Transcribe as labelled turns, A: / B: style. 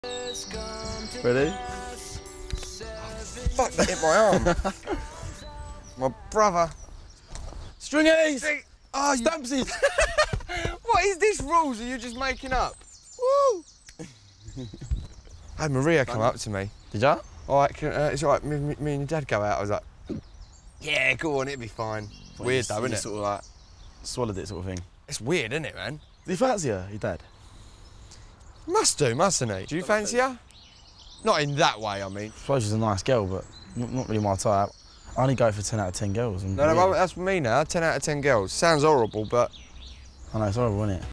A: Ready?
B: Fuck, that hit my arm. My brother.
A: Stringies!
B: Oh, you...
A: Stampsies!
B: What is this rules that you're just making up? Woo! I had Maria come up to me.
A: Did ya?
B: All right, it's all right, me and your dad go out. I was like, yeah, go on, it'll be fine. Weird though, isn't it?
A: Sort of like swallowed it sort of thing.
B: It's weird, isn't it, man?
A: Do you fancy her, your dad?
B: Must do, mustn't he? Do you fancy her? Not in that way, I mean.
A: I suppose she's a nice girl, but not really my type. I only go for 10 out of 10 girls.
B: No, that's me now, 10 out of 10 girls. Sounds horrible, but...
A: I know, it's horrible, isn't it?